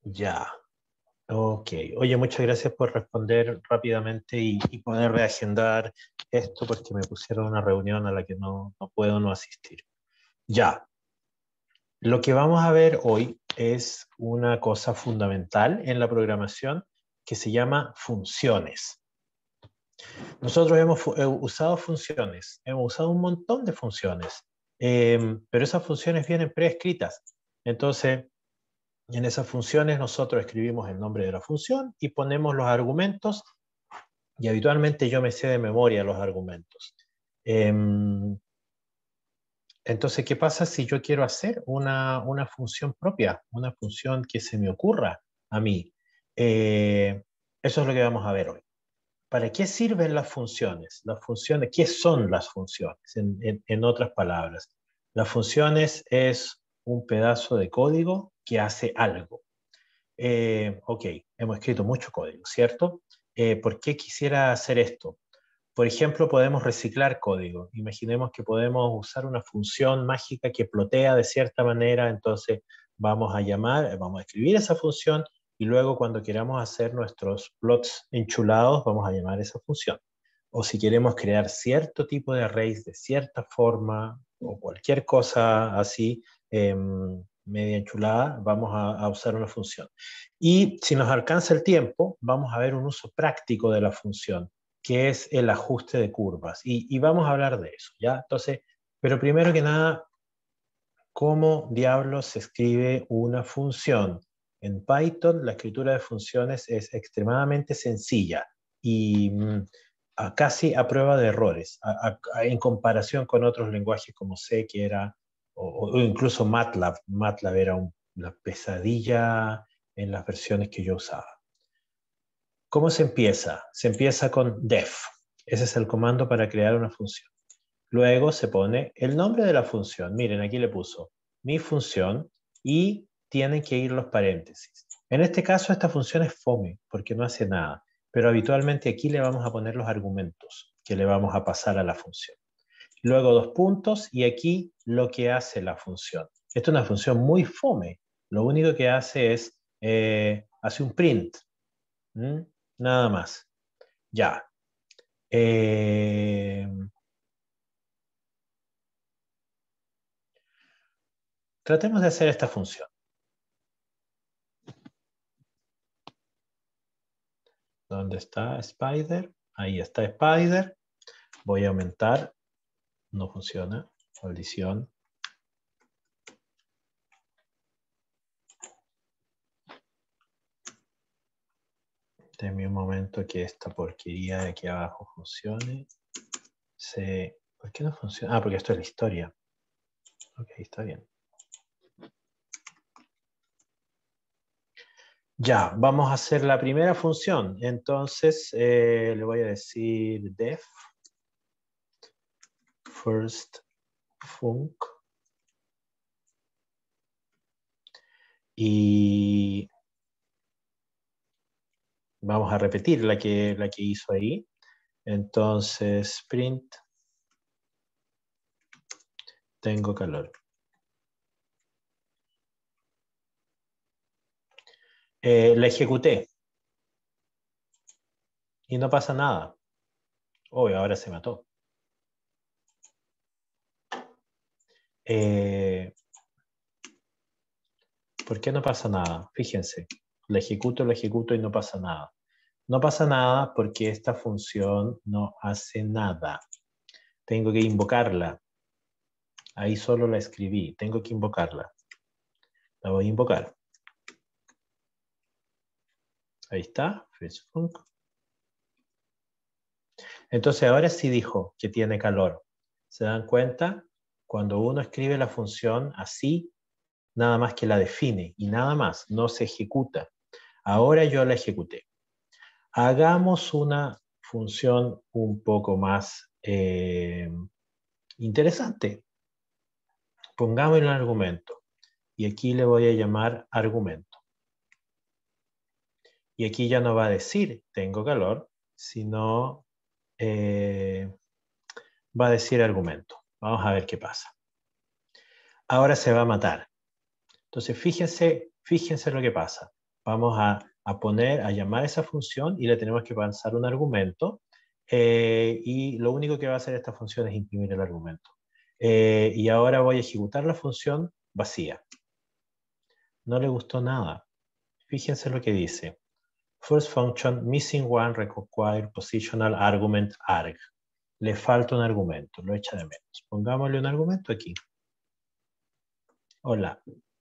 Ya, ok. Oye, muchas gracias por responder rápidamente y poder reagendar esto porque me pusieron una reunión a la que no puedo no asistir. Ya, lo que vamos a ver hoy es una cosa fundamental en la programación que se llama funciones. Nosotros hemos usado funciones, hemos usado un montón de funciones, pero esas funciones vienen preescritas. Entonces, en esas funciones nosotros escribimos el nombre de la función y ponemos los argumentos y habitualmente yo me sé de memoria los argumentos. Entonces, ¿qué pasa si yo quiero hacer una función propia, una función que se me ocurra a mí? Eso es lo que vamos a ver hoy. ¿Para qué sirven las funciones? Las funciones, ¿qué son las funciones? En otras palabras, las funciones es un pedazo de código que hace algo. Ok, hemos escrito mucho código, ¿cierto? ¿Por qué quisiera hacer esto? Por ejemplo, podemos reciclar código. Imaginemos que podemos usar una función mágica que plotea de cierta manera, entonces vamos a escribir esa función y luego cuando queramos hacer nuestros plots enchulados, vamos a llamar esa función. O si queremos crear cierto tipo de arrays de cierta forma o cualquier cosa así, media enchulada, vamos a usar una función. Y si nos alcanza el tiempo, vamos a ver un uso práctico de la función que es el ajuste de curvas. Y vamos a hablar de eso, ¿ya? Entonces, pero primero que nada, ¿cómo diablos se escribe una función? En Python, la escritura de funciones es extremadamente sencilla y casi a prueba de errores, en comparación con otros lenguajes como C, que era, o incluso MATLAB. MATLAB era una pesadilla en las versiones que yo usaba. ¿Cómo se empieza? Se empieza con def. Ese es el comando para crear una función. Luego se pone el nombre de la función. Miren, aquí le puso mi función y tienen que ir los paréntesis. En este caso, esta función es fome porque no hace nada, pero habitualmente aquí le vamos a poner los argumentos que le vamos a pasar a la función. Luego dos puntos y aquí lo que hace la función. Esta es una función muy fome. Lo único que hace es, hace un print. ¿Mm? Nada más. Ya. Eh, Tratemos de hacer esta función. ¿Dónde está Spider? Ahí está Spider. Voy a aumentar. No funciona. Maldición. Denme un momento que esta porquería de aquí abajo funcione. ¿Por qué no funciona? Ah, porque esto es la historia. Ok, está bien. Ya, vamos a hacer la primera función. Entonces, le voy a decir def first func y vamos a repetir la que hizo ahí. Entonces, print, tengo calor. La ejecuté y no pasa nada. Obvio, ahora se mató. ¿Por qué no pasa nada? Fíjense, la ejecuto y no pasa nada. No pasa nada porque esta función no hace nada. Tengo que invocarla. Ahí solo la escribí. Tengo que invocarla. La voy a invocar. Ahí está. Firstfunc. Entonces ahora sí dijo que tiene calor. ¿Se dan cuenta? Cuando uno escribe la función así, nada más que la define y nada más, no se ejecuta. Ahora yo la ejecuté. Hagamos una función un poco más interesante. Pongamos el argumento y aquí le voy a llamar argumento. Y aquí ya no va a decir tengo calor, sino va a decir argumento. Vamos a ver qué pasa. Ahora se va a matar. Entonces fíjense lo que pasa. Vamos a llamar a esa función y le tenemos que pasar un argumento. Y lo único que va a hacer esta función es imprimir el argumento. Y ahora voy a ejecutar la función vacía. No le gustó nada. Fíjense lo que dice. First function, missing one, require positional argument arg. Le falta un argumento, lo echa de menos. Pongámosle un argumento aquí. Hola.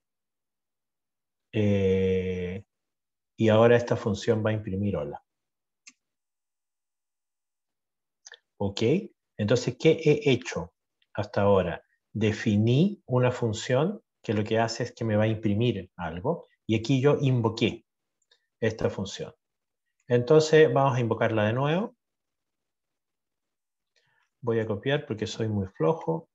Y ahora esta función va a imprimir hola. ¿Ok? Entonces, ¿qué he hecho hasta ahora? Definí una función que lo que hace es que me va a imprimir algo. Y aquí yo invoqué esta función. Entonces, vamos a invocarla de nuevo. Voy a copiar porque soy muy flojo.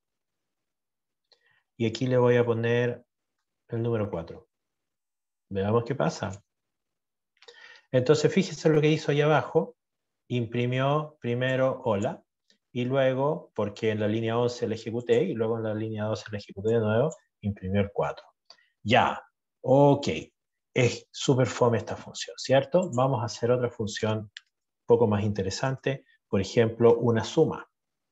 Y aquí le voy a poner el número 4. Veamos qué pasa. Entonces, fíjense lo que hizo ahí abajo. Imprimió primero hola. Y luego, porque en la línea 11 la ejecuté, y luego en la línea 12 la ejecuté de nuevo, imprimió el 4. Ya, ok. Es súper fome esta función, ¿cierto? Vamos a hacer otra función un poco más interesante. Por ejemplo, una suma.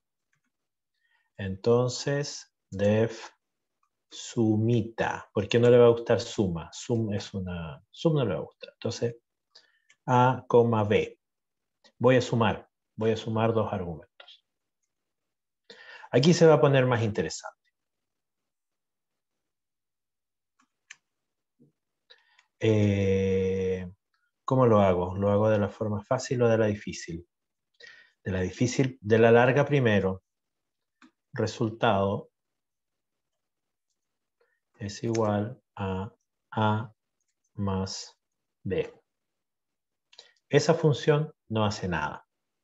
Entonces, def sumita. ¿Por qué no le va a gustar suma? Sum no le va a gustar. Entonces, A, B. Voy a sumar dos argumentos. Aquí se va a poner más interesante. ¿Cómo lo hago? ¿Lo hago de la forma fácil o de la difícil? De la larga primero. Resultado es igual a A más B. Esa función no hace nada.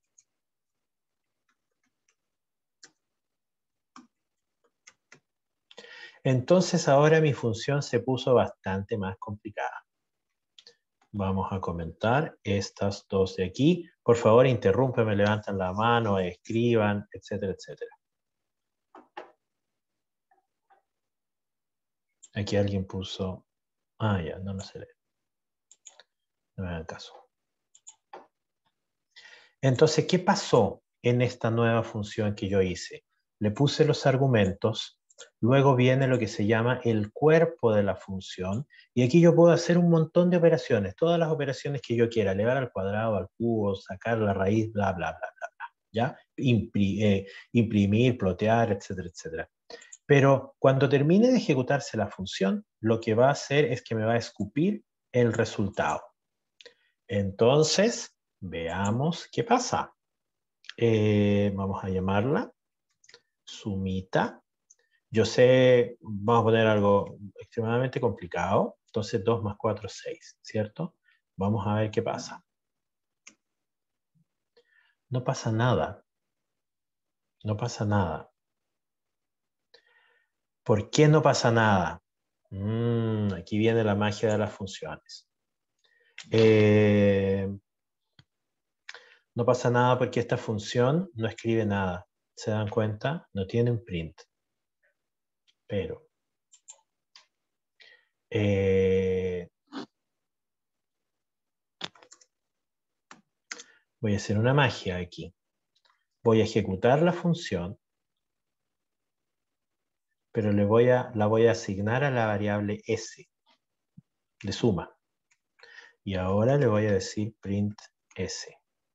Entonces ahora mi función se puso bastante más complicada. Vamos a comentar estas dos de aquí. Por favor, interrúmpeme, levanten la mano, escriban, etcétera, etcétera. Aquí alguien puso... Ah, ya, no se lee. No me hagan caso. Entonces, ¿qué pasó en esta nueva función que yo hice? Le puse los argumentos, luego viene lo que se llama el cuerpo de la función, y aquí yo puedo hacer un montón de operaciones, todas las operaciones que yo quiera, elevar al cuadrado, al cubo, sacar la raíz, bla, bla, bla, bla, bla, ¿ya? Imprimir, plotear, etcétera, etcétera. Pero cuando termine de ejecutarse la función, lo que va a hacer es que me va a escupir el resultado. Entonces, veamos qué pasa. Vamos a llamarla sumita. Yo sé, vamos a poner algo extremadamente complicado. Entonces 2 más 4 es 6, ¿cierto? Vamos a ver qué pasa. No pasa nada. No pasa nada. ¿Por qué no pasa nada? Aquí viene la magia de las funciones. No pasa nada porque esta función no escribe nada. ¿Se dan cuenta? No tiene un print. Pero voy a hacer una magia aquí. Voy a ejecutar la función, pero la voy a asignar a la variable s de suma. Y ahora le voy a decir print s.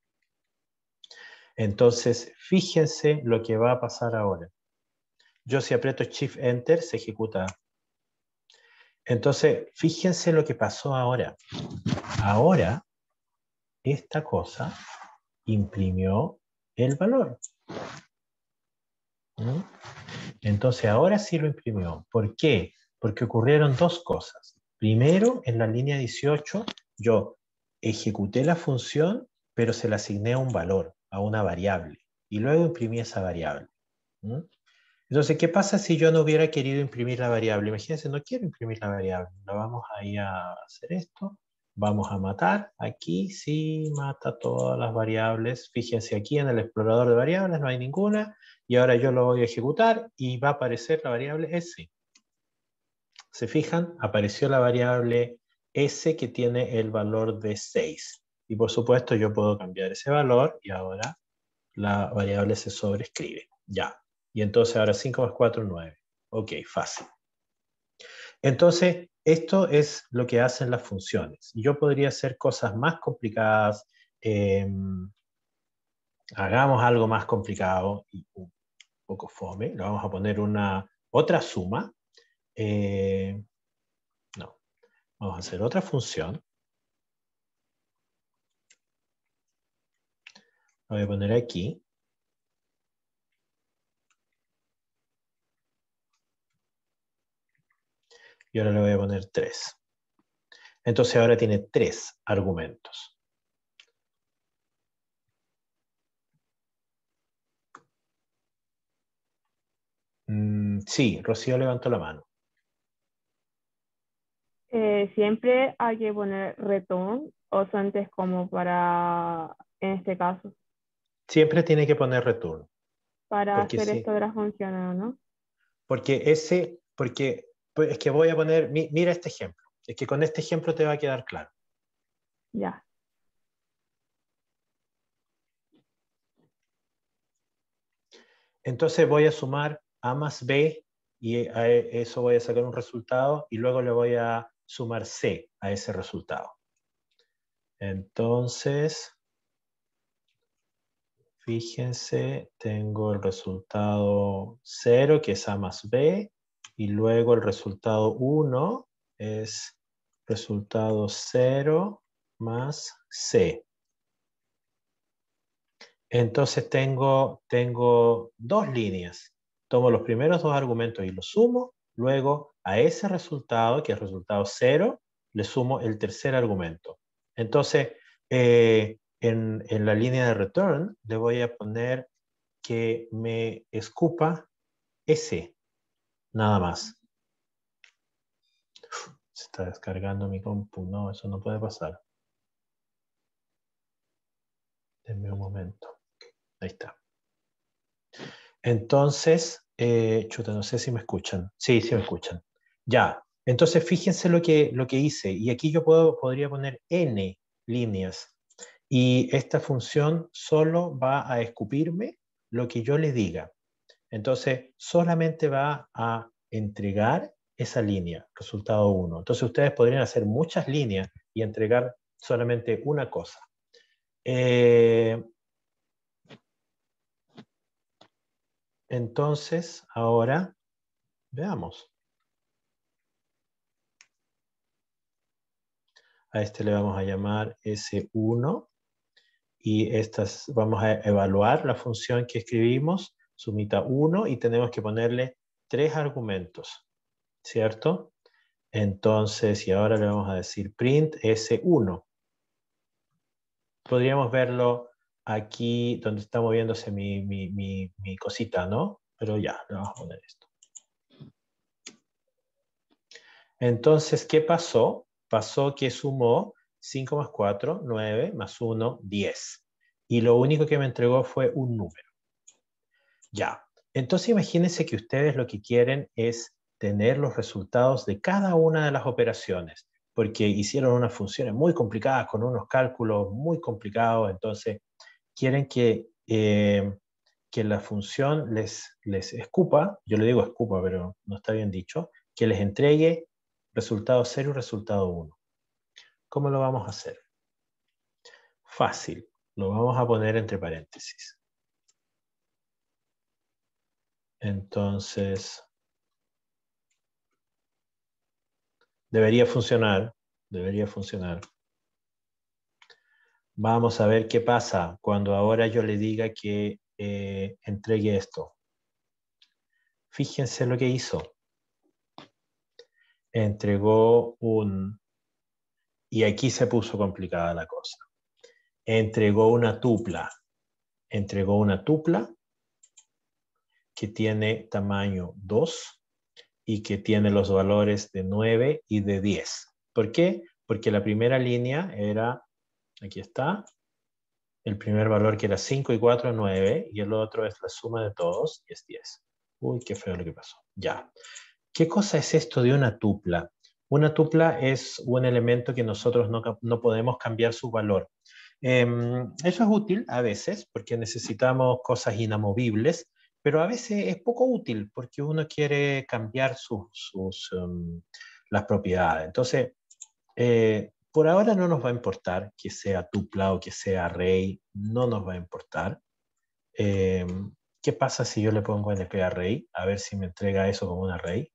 Entonces, fíjense lo que va a pasar ahora. Yo si aprieto Shift Enter, se ejecuta. Entonces, fíjense lo que pasó ahora. Ahora, esta cosa imprimió el valor. ¿Mm? Entonces, ahora sí lo imprimió. ¿Por qué? Porque ocurrieron dos cosas. Primero, en la línea 18, yo ejecuté la función, pero se la asigné a un valor, a una variable. Y luego imprimí esa variable. ¿Mm? Entonces, ¿qué pasa si yo no hubiera querido imprimir la variable? Imagínense, no quiero imprimir la variable. La vamos a ir a hacer esto. Vamos a matar. Aquí sí mata todas las variables. Fíjense aquí en el explorador de variables no hay ninguna. Y ahora yo lo voy a ejecutar y va a aparecer la variable S. ¿Se fijan? Apareció la variable S que tiene el valor de 6. Y por supuesto yo puedo cambiar ese valor y ahora la variable se sobreescribe. Ya. Y entonces ahora 5 más 4, 9. Ok, fácil. Entonces, esto es lo que hacen las funciones. Yo podría hacer cosas más complicadas. Hagamos algo más complicado y un poco fome. Le vamos a poner otra suma. No, vamos a hacer otra función. Lo voy a poner aquí. Y ahora le voy a poner 3. Entonces ahora tiene 3 argumentos. Sí, Rocío levantó la mano. Siempre hay que poner return o antes como para, en este caso, Siempre tiene que poner return. para Porque hacer sí. esto de las funciones, ¿no? Porque pues, es que voy a poner, mira este ejemplo. Es que con este ejemplo te va a quedar claro. Ya. Entonces voy a sumar A más B y a eso voy a sacar un resultado y luego le voy a sumar C a ese resultado. Entonces, fíjense, tengo el resultado 0, que es A más B, y luego el resultado 1 es resultado 0 más C. Entonces tengo 2 líneas. Tomo los primeros 2 argumentos y los sumo. Luego a ese resultado, que es resultado 0, le sumo el tercer argumento. Entonces, en la línea de return le voy a poner que me escupa S, nada más. Se está descargando mi compu. No, eso no puede pasar. Denme un momento. Ahí está. Entonces, chuta, no sé si me escuchan. Sí, sí me escuchan. Ya, entonces fíjense lo que hice. Y aquí yo podría poner n líneas. Y esta función solo va a escupirme lo que yo le diga. Entonces, solamente va a entregar esa línea, resultado 1. Entonces, ustedes podrían hacer muchas líneas y entregar solamente una cosa. Entonces, ahora veamos. A este le vamos a llamar S1 y vamos a evaluar la función que escribimos, sumita 1, y tenemos que ponerle 3 argumentos, ¿cierto? Entonces, y ahora le vamos a decir print S1. Podríamos verlo aquí donde está moviéndose mi cosita, ¿no? Pero ya, le vamos a poner esto. Entonces, ¿qué pasó? Pasó que sumó 5 más 4, 9, más 1, 10. Y lo único que me entregó fue un número. Ya. Entonces imagínense que ustedes lo que quieren es tener los resultados de cada una de las operaciones, porque hicieron unas funciones muy complicadas con unos cálculos muy complicados, entonces quieren que la función les escupa, yo le digo escupa, pero no está bien dicho, que les entregue resultado 0 y resultado 1. ¿Cómo lo vamos a hacer? Fácil, lo vamos a poner entre paréntesis. Entonces, debería funcionar, debería funcionar. Vamos a ver qué pasa cuando ahora yo le diga que entregue esto. Fíjense lo que hizo. Entregó y aquí se puso complicada la cosa. Entregó una tupla. Entregó una tupla que tiene tamaño 2 y que tiene los valores de 9 y de 10. ¿Por qué? Porque la primera línea era, aquí está, el primer valor que era 5 y 4, 9, y el otro es la suma de todos, y es 10. Uy, qué feo lo que pasó. Ya. ¿Qué cosa es esto de una tupla? Una tupla es un elemento que nosotros no podemos cambiar su valor. Eso es útil a veces porque necesitamos cosas inamovibles, pero a veces es poco útil porque uno quiere cambiar las propiedades. Entonces, por ahora no nos va a importar que sea tupla o que sea array, no nos va a importar. ¿Qué pasa si yo le pongo np array? A ver si me entrega eso como un array.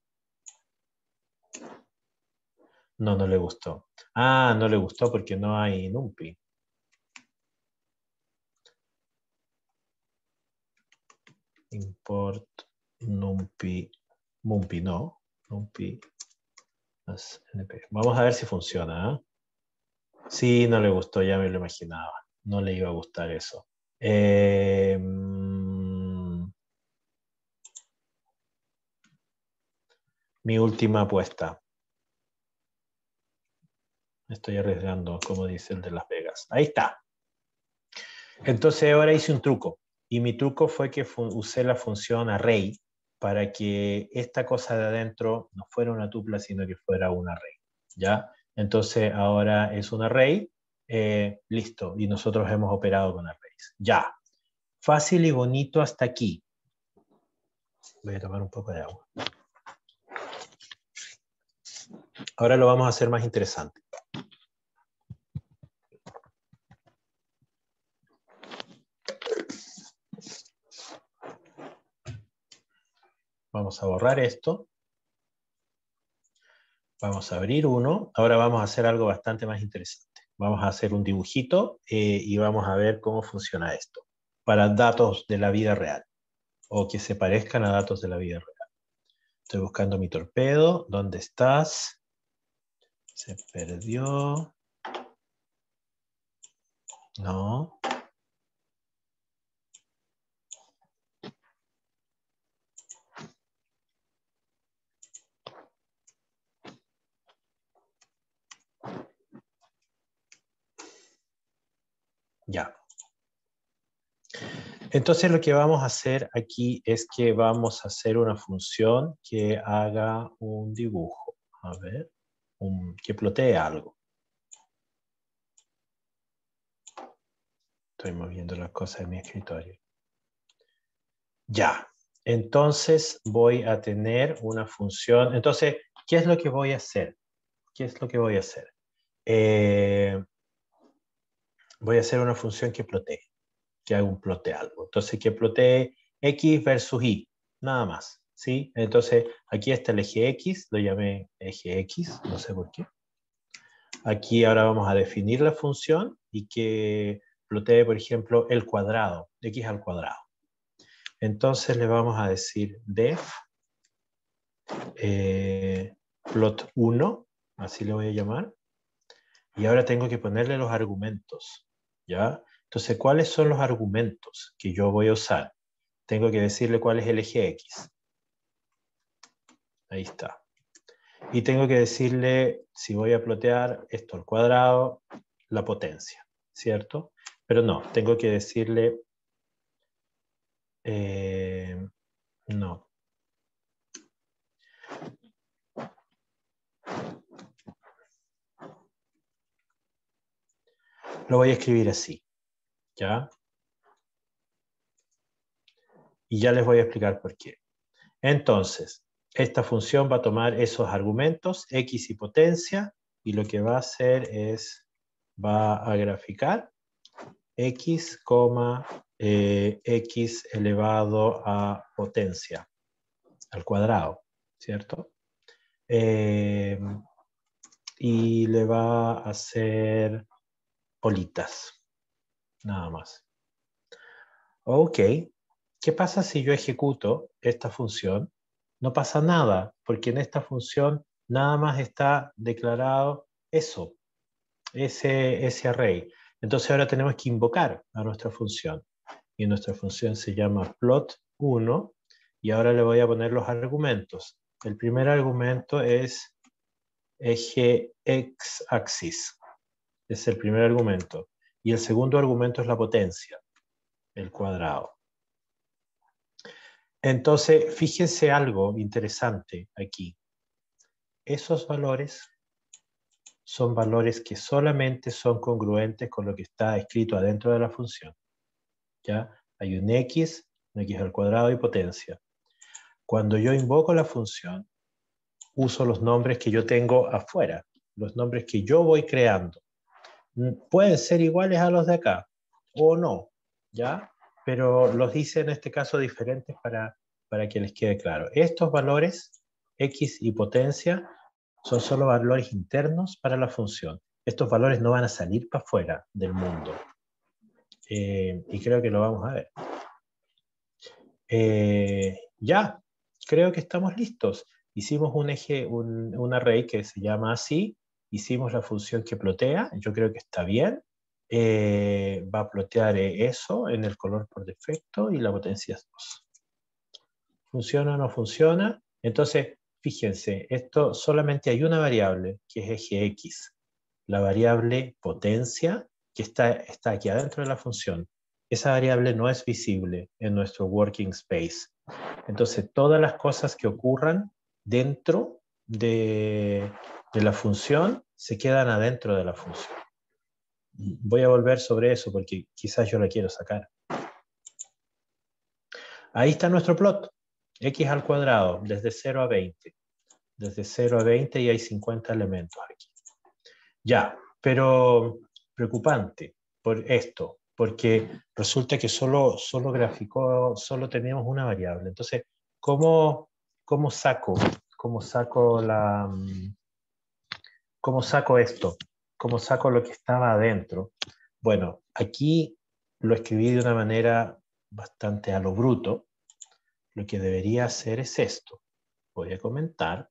No, no le gustó. Ah, no le gustó porque no hay numpy. Import numpy. Numpy no. Numpy más np. Vamos a ver si funciona. ¿Eh? Sí, no le gustó, ya me lo imaginaba. No le iba a gustar eso. Mi última apuesta. Me estoy arriesgando, como dice el de Las Vegas. Ahí está. Entonces ahora hice un truco. Y mi truco fue que usé la función array para que esta cosa de adentro no fuera una tupla, sino que fuera un array. ¿Ya? Entonces ahora es un array. Listo. Y nosotros hemos operado con arrays. Ya. Fácil y bonito hasta aquí. Voy a tomar un poco de agua. Ahora lo vamos a hacer más interesante. Vamos a borrar esto. Vamos a abrir uno. Ahora vamos a hacer algo bastante más interesante. Vamos a hacer un dibujito y vamos a ver cómo funciona esto. Para datos de la vida real. O que se parezcan a datos de la vida real. Estoy buscando mi torpedo. ¿Dónde estás? Se perdió. No. Ya. Entonces lo que vamos a hacer aquí es que vamos a hacer una función que haga un dibujo. A ver, que plotee algo. Estoy moviendo las cosas en mi escritorio. Ya, entonces voy a tener una función. Entonces, ¿qué es lo que voy a hacer? ¿Qué es lo que voy a hacer? Voy a hacer una función que plotee, que haga un plote algo. Entonces, que plotee X versus Y, nada más, ¿sí? Entonces, aquí está el eje X, lo llamé eje X, no sé por qué. Aquí ahora vamos a definir la función y que plotee, por ejemplo, el cuadrado, X al cuadrado. Entonces le vamos a decir def plot 1, así le voy a llamar. Y ahora tengo que ponerle los argumentos, ¿ya? Entonces, ¿cuáles son los argumentos que yo voy a usar? Tengo que decirle cuál es el eje X. Ahí está. Y tengo que decirle, si voy a plotear esto al cuadrado, la potencia, ¿cierto? Pero no, tengo que decirle, no. Lo voy a escribir así, ¿ya? Y ya les voy a explicar por qué. Entonces, esta función va a tomar esos argumentos, x y potencia, y lo que va a hacer es, va a graficar x, x elevado a potencia, al cuadrado, ¿cierto? Y le va a hacer bolitas, nada más. Ok, ¿qué pasa si yo ejecuto esta función? No pasa nada, porque en esta función nada más está declarado eso, ese array. Entonces ahora tenemos que invocar a nuestra función. Y nuestra función se llama plot1. Y ahora le voy a poner los argumentos. El primer argumento es eje x-axis. Es el primer argumento. Y el segundo argumento es la potencia, el cuadrado. Entonces, fíjense algo interesante aquí. esos valores son valores que solamente son congruentes con lo que está escrito adentro de la función. ¿Ya? Hay un x al cuadrado y potencia. Cuando yo invoco la función, uso los nombres que yo tengo afuera, los nombres que yo voy creando. Pueden ser iguales a los de acá, o no, ¿ya? Pero los hice en este caso diferentes para que les quede claro. Estos valores, x y potencia, son solo valores internos para la función. Estos valores no van a salir para afuera del mundo. Y creo que lo vamos a ver. Ya, creo que estamos listos. Hicimos un array que se llama así, hicimos la función que plotea, yo creo que está bien. Va a plotear eso en el color por defecto y la potencia es 2. ¿Funciona o no funciona? Entonces, fíjense, esto solamente hay una variable, que es eje X. La variable potencia, que está aquí adentro de la función. Esa variable no es visible en nuestro working space. Entonces, todas las cosas que ocurran dentro de la función se quedan adentro de la función. Voy a volver sobre eso porque quizás yo la quiero sacar. Ahí está nuestro plot. X al cuadrado, desde 0 a 20. Desde 0 a 20 y hay 50 elementos aquí. Ya, pero preocupante por esto, porque resulta que solo teníamos una variable. Entonces, ¿cómo saco esto? ¿Cómo saco lo que estaba adentro? Bueno, aquí lo escribí de una manera bastante a lo bruto. Lo que debería hacer es esto. Voy a comentar.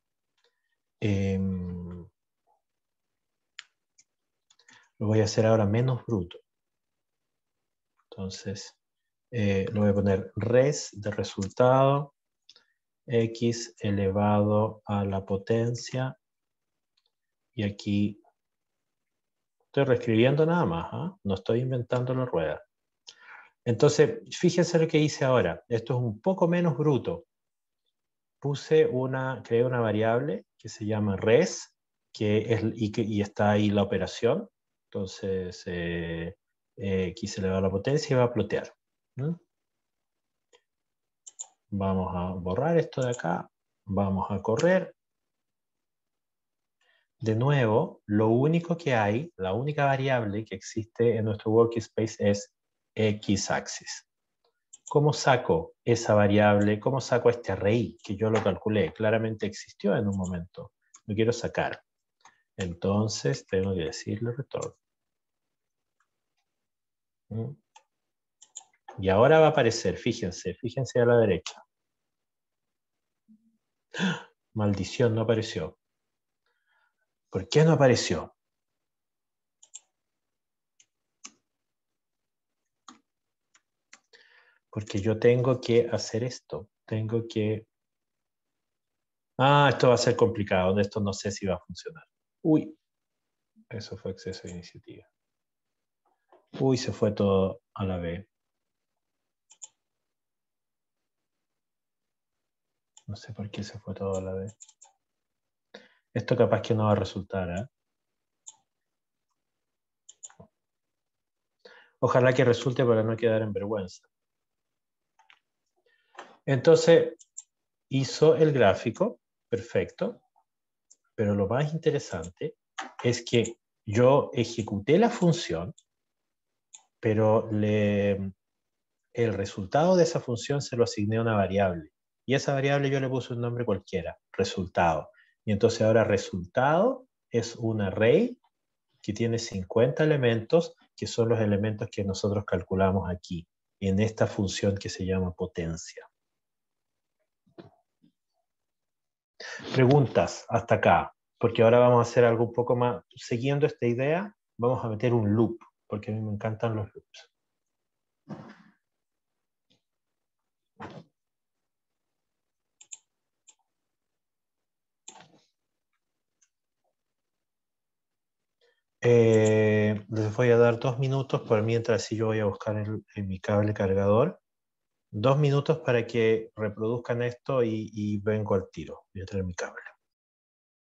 Lo voy a hacer ahora menos bruto. Entonces, lo voy a poner res de resultado x elevado a la potencia. Y aquí estoy reescribiendo nada más, ¿eh? No estoy inventando la rueda. Entonces, fíjense lo que hice ahora. Esto es un poco menos bruto. Creé una variable que se llama res, y está ahí la operación. Entonces, x elevado a la potencia y va a plotear. Vamos a borrar esto de acá. Vamos a correr. De nuevo, lo único que hay, la única variable que existe en nuestro workspace es x-axis. ¿Cómo saco esa variable? ¿Cómo saco este array que yo lo calculé? Claramente existió en un momento. Lo quiero sacar. Entonces tengo que decirle return. Y ahora va a aparecer, fíjense a la derecha. Maldición, no apareció. ¿Por qué no apareció? Porque yo tengo que hacer esto. Tengo que... esto va a ser complicado. Esto no sé si va a funcionar. Uy, eso fue exceso de iniciativa. Uy, se fue todo a la vez. No sé por qué se fue todo a la vez. Esto capaz que no va a resultar, ¿eh? Ojalá que resulte para no quedar en vergüenza. Entonces, hizo el gráfico, perfecto, pero lo más interesante es que yo ejecuté la función, pero el resultado de esa función se lo asigné a una variable. Y esa variable yo le puse un nombre cualquiera, resultado. Y entonces ahora resultado es un array que tiene 50 elementos, que son los elementos que nosotros calculamos aquí, en esta función que se llama potencia. Preguntas hasta acá, porque ahora vamos a hacer algo un poco más, siguiendo esta idea, vamos a meter un loop, porque a mí me encantan los loops. Les voy a dar 2 minutos por mientras si yo voy a buscar mi cable cargador. 2 minutos para que reproduzcan esto y vengo al tiro. Voy a traer mi cable.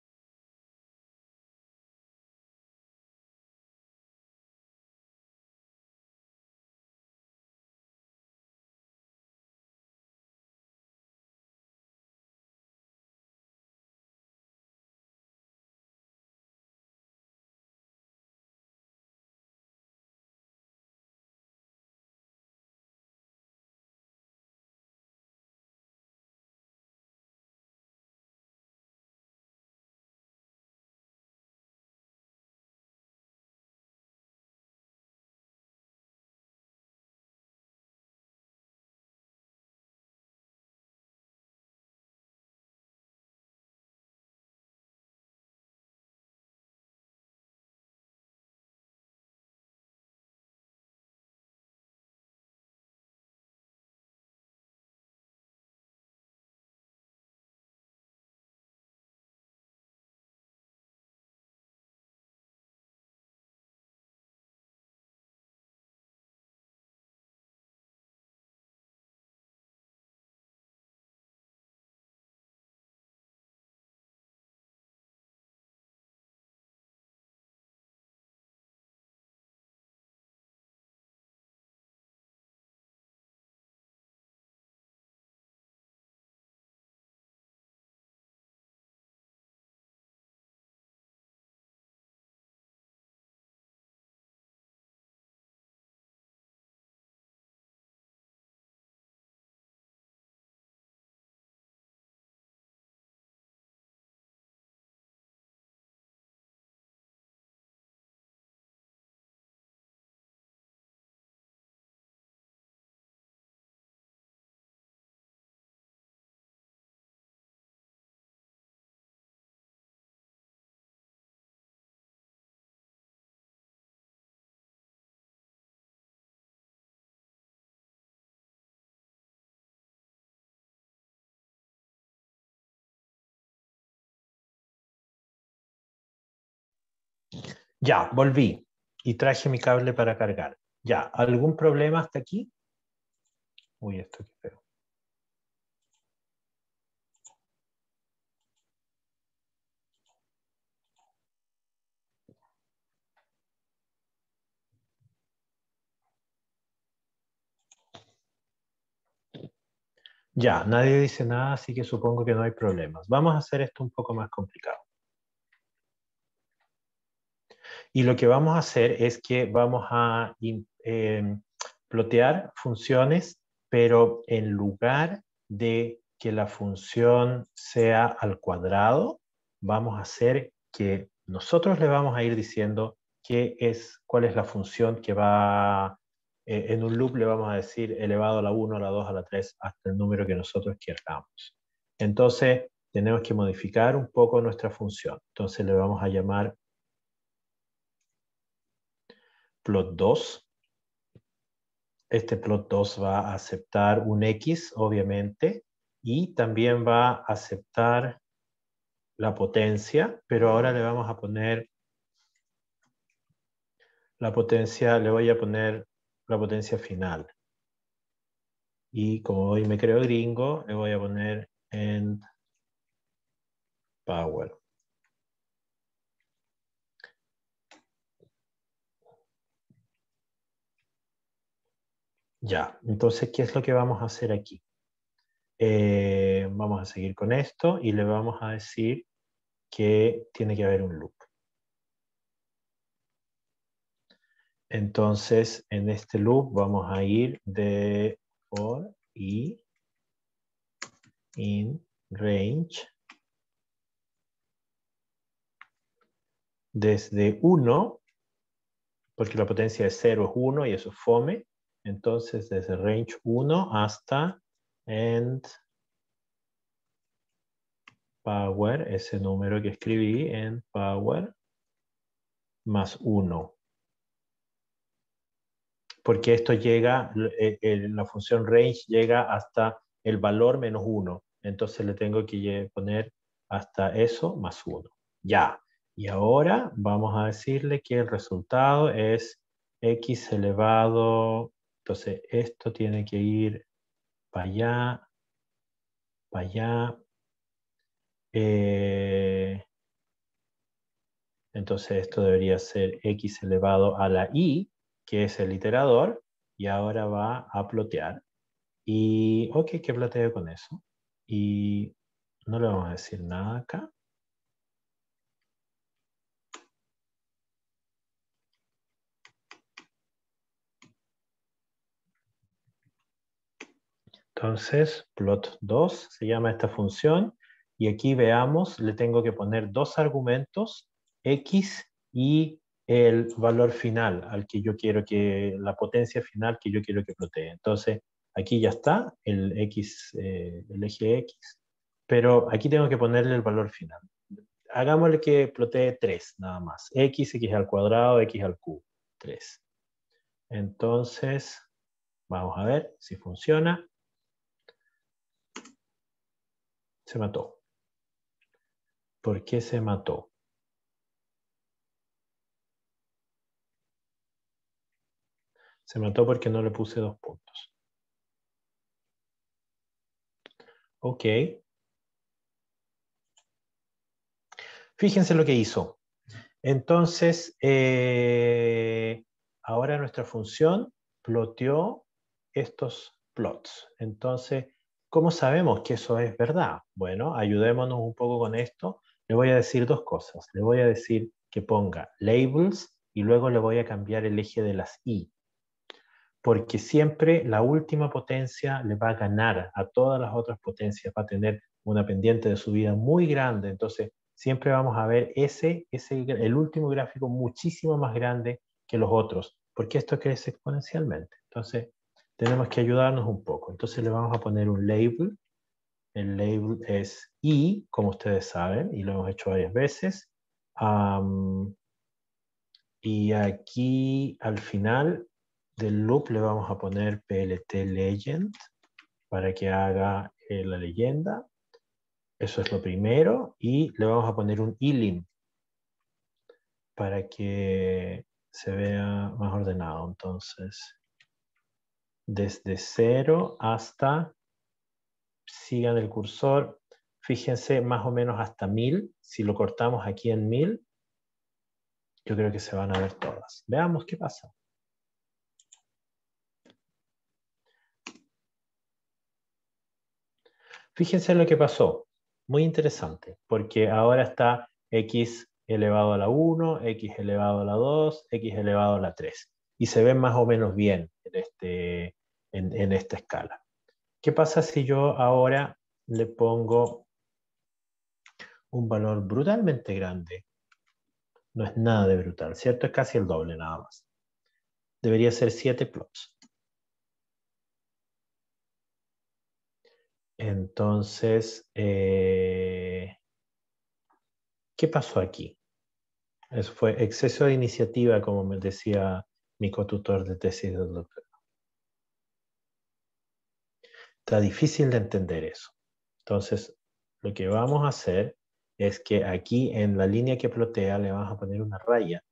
Ya, volví y traje mi cable para cargar. Ya, ¿algún problema hasta aquí? Uy, esto qué feo. Ya, nadie dice nada, así que supongo que no hay problemas. Vamos a hacer esto un poco más complicado. Y lo que vamos a hacer es que vamos a plotear funciones, pero en lugar de que la función sea al cuadrado, vamos a hacer que nosotros le vamos a ir diciendo cuál es la función que va, en un loop le vamos a decir elevado a la 1, a la 2, a la 3, hasta el número que nosotros queramos. Entonces, tenemos que modificar un poco nuestra función. Entonces, le vamos a llamar plot 2. Este plot 2 va a aceptar un X, obviamente, y también va a aceptar la potencia, pero ahora le vamos a poner la potencia, le voy a poner la potencia final. Y como hoy me creo gringo, le voy a poner end power. Ya, entonces, ¿qué es lo que vamos a hacer aquí? Vamos a seguir con esto y le vamos a decir que tiene que haber un loop. Entonces, en este loop vamos a ir de for i in range desde 1, porque la potencia de 0 es 1 y eso es fome. Entonces, desde range 1 hasta end power, ese número que escribí, end power más 1. Porque esto llega, la función range llega hasta el valor menos 1. Entonces le tengo que poner hasta eso más 1. Ya. Y ahora vamos a decirle que el resultado es x elevado. Entonces esto tiene que ir para allá, para allá. Entonces esto debería ser x elevado a la i, que es el iterador, y ahora va a plotear. Y, ok, que ploteo con eso. Y no le vamos a decir nada acá. Entonces, plot 2 se llama esta función. Y aquí veamos, le tengo que poner dos argumentos, x y el valor final al que yo quiero la potencia final que yo quiero que plotee. Entonces, aquí ya está el x, el eje x, pero aquí tengo que ponerle el valor final. Hagámosle que plotee 3 nada más. X al cuadrado, x al cubo. 3. Entonces, vamos a ver si funciona. Se mató. ¿Por qué se mató? Se mató porque no le puse 2 puntos. Ok. Fíjense lo que hizo. Entonces, ahora nuestra función ploteó estos plots. Entonces, ¿cómo sabemos que eso es verdad? Bueno, ayudémonos un poco con esto. Le voy a decir dos cosas. Le voy a decir que ponga labels y luego le voy a cambiar el eje de las i. Porque siempre la última potencia le va a ganar a todas las otras potencias, va a tener una pendiente de subida muy grande. Entonces, siempre vamos a ver el último gráfico muchísimo más grande que los otros, porque esto crece exponencialmente. Entonces, tenemos que ayudarnos un poco. Entonces, le vamos a poner un label. El label es i, como ustedes saben, y lo hemos hecho varias veces. Y aquí al final del loop le vamos a poner plt legend para que haga la leyenda. Eso es lo primero. Y le vamos a poner un ilim. para que se vea más ordenado. Entonces, desde 0 hasta, sigan el cursor, fíjense más o menos hasta 1000. Si lo cortamos aquí en 1000, yo creo que se van a ver todas. Veamos qué pasa. Fíjense lo que pasó. Muy interesante, porque ahora está x elevado a la 1, x elevado a la 2, x elevado a la 3. Y se ven más o menos bien en esta escala. ¿Qué pasa si yo ahora le pongo un valor brutalmente grande? No es nada de brutal, ¿cierto? Es casi el doble nada más. Debería ser 7 plots. Entonces, ¿qué pasó aquí? Eso fue exceso de iniciativa, como me decía mi cotutor de tesis de doctorado. Está difícil de entender eso. Entonces, lo que vamos a hacer es que aquí en la línea que plotea le vamos a poner una raya.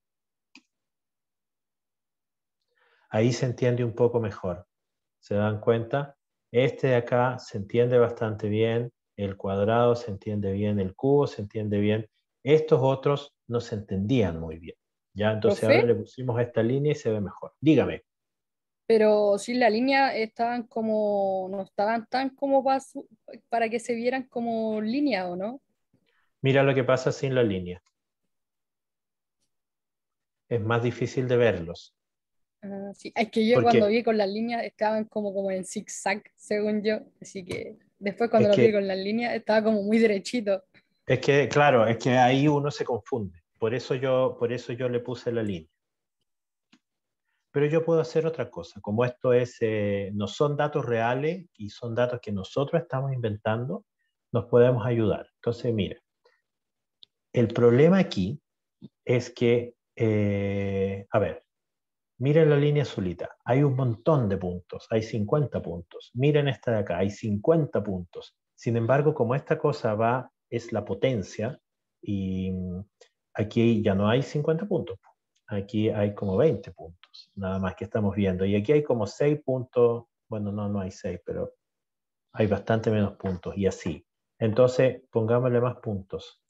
Ahí se entiende un poco mejor. ¿Se dan cuenta? Este de acá se entiende bastante bien, el cuadrado se entiende bien, el cubo se entiende bien. Estos otros no se entendían muy bien. ¿Ya? Entonces ahora Profe, le pusimos esta línea y se ve mejor. Dígame. pero sí, la línea estaban como, no estaban tan como para que se vieran como línea, ¿o no? Mira lo que pasa sin la línea. Es más difícil de verlos. Ah, sí, es que yo cuando Porque vi con las líneas estaban como en zigzag, según yo, así que después es cuando lo vi que, con las líneas estaba como muy derechito. claro, es que ahí uno se confunde. Por eso yo le puse la línea. Pero yo puedo hacer otra cosa. Como esto no son datos reales y son datos que nosotros estamos inventando, nos podemos ayudar. Entonces, mira, el problema aquí es que, a ver, miren la línea azulita. Hay un montón de puntos, hay 50 puntos. Miren esta de acá, hay 50 puntos. Sin embargo, como esta cosa es la potencia, y aquí ya no hay 50 puntos. Aquí hay como 20 puntos, nada más que estamos viendo. Y aquí hay como 6 puntos. Bueno, no hay 6, pero hay bastante menos puntos y así. Entonces, pongámosle más puntos.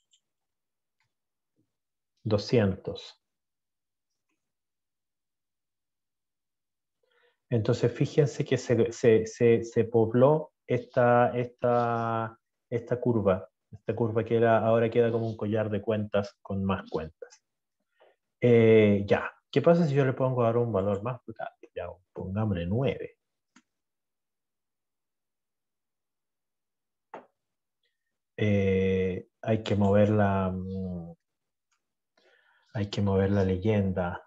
200. Entonces, fíjense que se pobló esta curva que ahora queda como un collar de cuentas con más cuentas. Ya, ¿qué pasa si yo le pongo ahora un valor más brutal? Ya, pongámosle 9. Hay que mover la leyenda.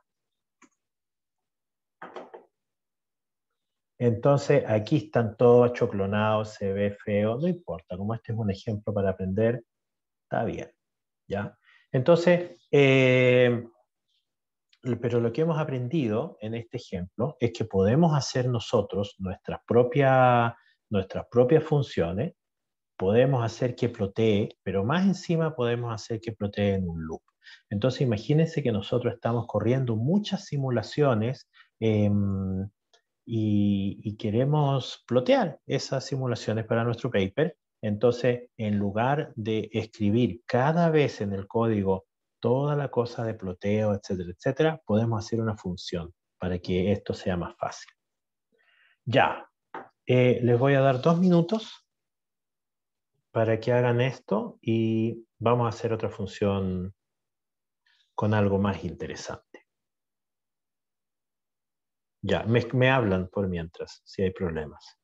Entonces, aquí están todos achoclonados, se ve feo, no importa, como este es un ejemplo para aprender, está bien, ¿ya? Entonces, pero lo que hemos aprendido en este ejemplo es que podemos hacer nosotros nuestras propias funciones, podemos hacer que plotee, pero más encima podemos hacer que plotee en un loop. Entonces, imagínense que nosotros estamos corriendo muchas simulaciones y queremos plotear esas simulaciones para nuestro paper. Entonces, en lugar de escribir cada vez en el código toda la cosa de ploteo, etcétera, etcétera, podemos hacer una función para que esto sea más fácil. Ya, les voy a dar 2 minutos para que hagan esto y vamos a hacer otra función con algo más interesante. Ya, me hablan por mientras, si hay problemas.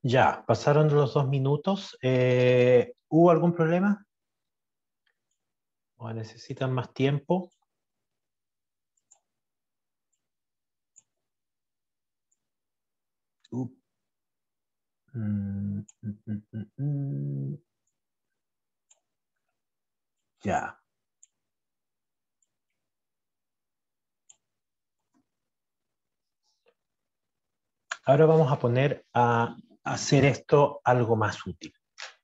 Ya, pasaron los 2 minutos. ¿Hubo algún problema? ¿O necesitan más tiempo? Uh, mm, mm, mm, mm, mm. Ya. Ahora vamos a poner a hacer esto algo más útil.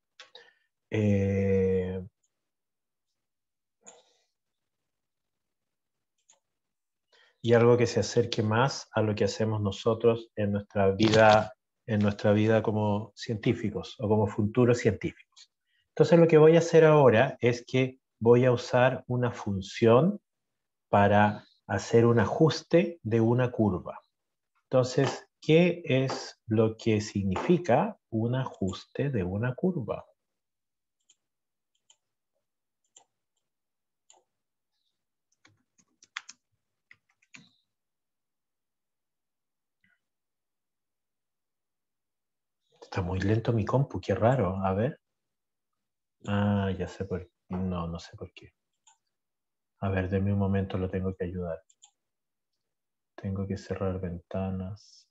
Y algo que se acerque más a lo que hacemos nosotros en nuestra vida como científicos o como futuros científicos. Entonces lo que voy a hacer ahora es que voy a usar una función para hacer un ajuste de una curva. Entonces, ¿qué es lo que significa un ajuste de una curva? Está muy lento mi compu, qué raro. A ver. Ah, ya sé por qué. No, no sé por qué. A ver, denme un momento, lo tengo que ayudar. Tengo que cerrar ventanas.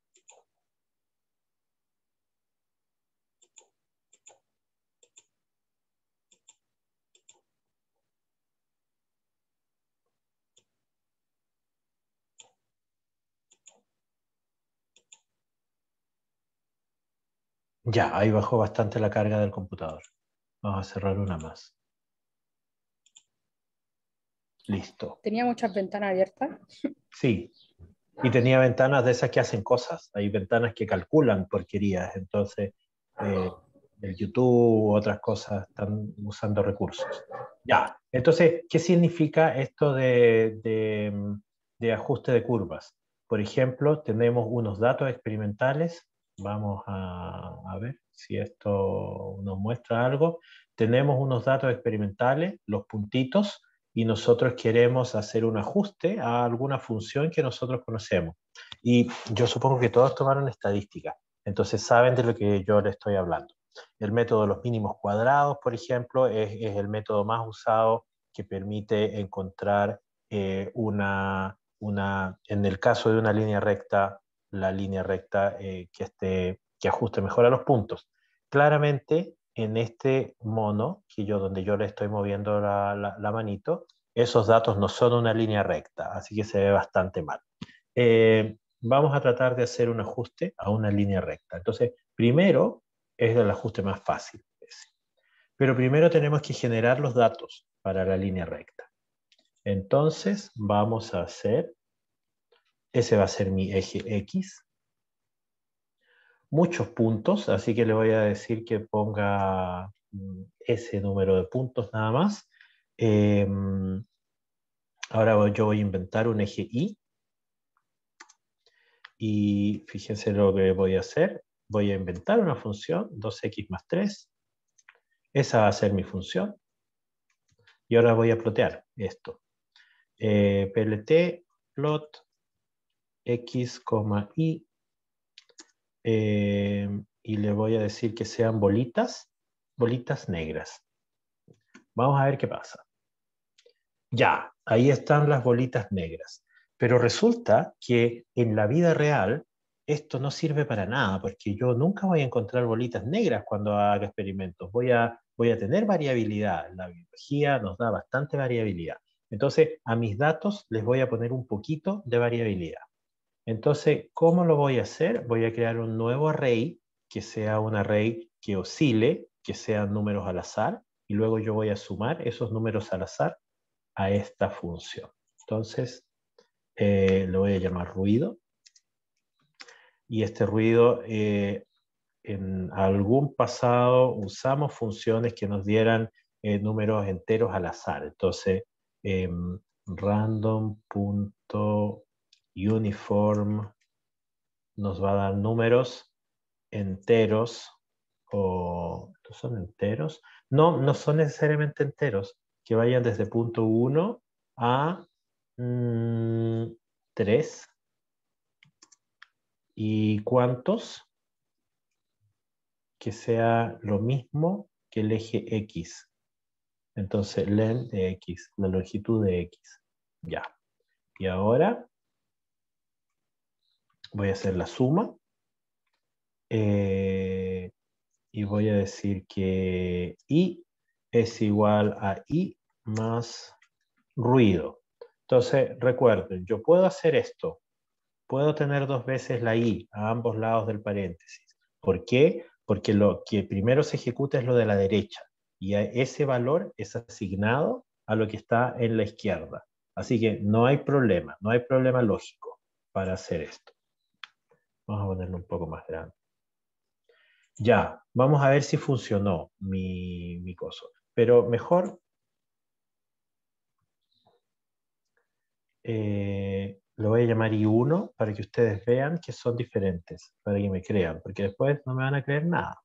Ya, ahí bajó bastante la carga del computador. Vamos a cerrar una más. Listo. Tenía muchas ventanas abiertas. Sí. Y tenía ventanas de esas que hacen cosas. Hay ventanas que calculan porquerías. Entonces, el YouTube u otras cosas están usando recursos. Ya. Entonces, ¿qué significa esto de ajuste de curvas? Por ejemplo, tenemos unos datos experimentales. Vamos a ver si esto nos muestra algo. Tenemos unos datos experimentales, los puntitos, y nosotros queremos hacer un ajuste a alguna función que nosotros conocemos. Y yo supongo que todos tomaron estadística, entonces saben de lo que yo les estoy hablando. El método de los mínimos cuadrados, por ejemplo, es el método más usado que permite encontrar en el caso de una línea recta, la línea recta que ajuste mejor a los puntos. Claramente, en este mono, donde yo le estoy moviendo la manito, esos datos no son una línea recta, así que se ve bastante mal. Vamos a tratar de hacer un ajuste a una línea recta. Entonces, primero es el ajuste más fácil. Pero primero tenemos que generar los datos para la línea recta. Entonces, vamos a hacer, ese va a ser mi eje X. Muchos puntos, así que le voy a decir que ponga ese número de puntos nada más. Ahora yo voy a inventar un eje Y. Y fíjense lo que voy a hacer. Voy a inventar una función, 2x más 3. Esa va a ser mi función. Y ahora voy a plotear esto. PLT, plot, x, y. Y le voy a decir que sean bolitas negras. Vamos a ver qué pasa. Ya, ahí están las bolitas negras. Pero resulta que en la vida real esto no sirve para nada, porque yo nunca voy a encontrar bolitas negras cuando haga experimentos. Voy a tener variabilidad. La biología nos da bastante variabilidad. Entonces, a mis datos les voy a poner un poquito de variabilidad. Entonces, ¿cómo lo voy a hacer? Voy a crear un nuevo array, que sea un array que oscile, que sean números al azar, y luego yo voy a sumar esos números al azar a esta función. Entonces, lo voy a llamar ruido. Y este ruido, en algún pasado usamos funciones que nos dieran números enteros al azar. Entonces, random.uniform nos va a dar números enteros, o ¿no son enteros? No, no son necesariamente enteros, que vayan desde punto 1 a 3. ¿Y cuántos? que sea lo mismo que el eje X. Entonces, len de X, la longitud de X. Ya. Y ahora voy a hacer la suma. Y voy a decir que I es igual a I más ruido. Entonces, recuerden, yo puedo hacer esto. Puedo tener dos veces la I a ambos lados del paréntesis. ¿Por qué? Porque lo que primero se ejecuta es lo de la derecha. Y ese valor es asignado a lo que está en la izquierda. Así que no hay problema lógico para hacer esto. Vamos a ponerlo un poco más grande. Ya, vamos a ver si funcionó mi coso. Pero mejor lo voy a llamar I1 para que ustedes vean que son diferentes, para que me crean, porque después no me van a creer nada.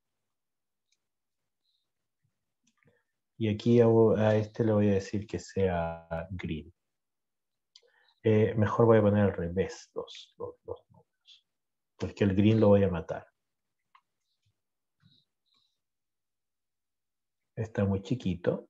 Y aquí a este le voy a decir que sea green. Mejor voy a poner al revés los números, porque el green lo voy a matar. Está muy chiquito.